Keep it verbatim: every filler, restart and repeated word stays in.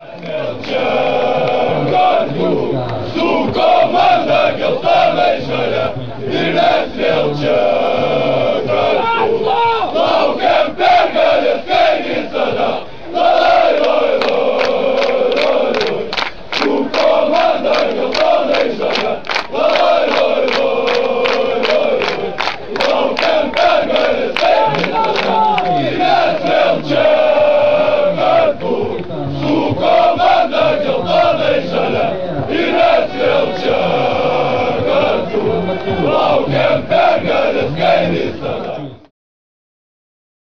Su komanda geltonai žalia ir net vėl čia.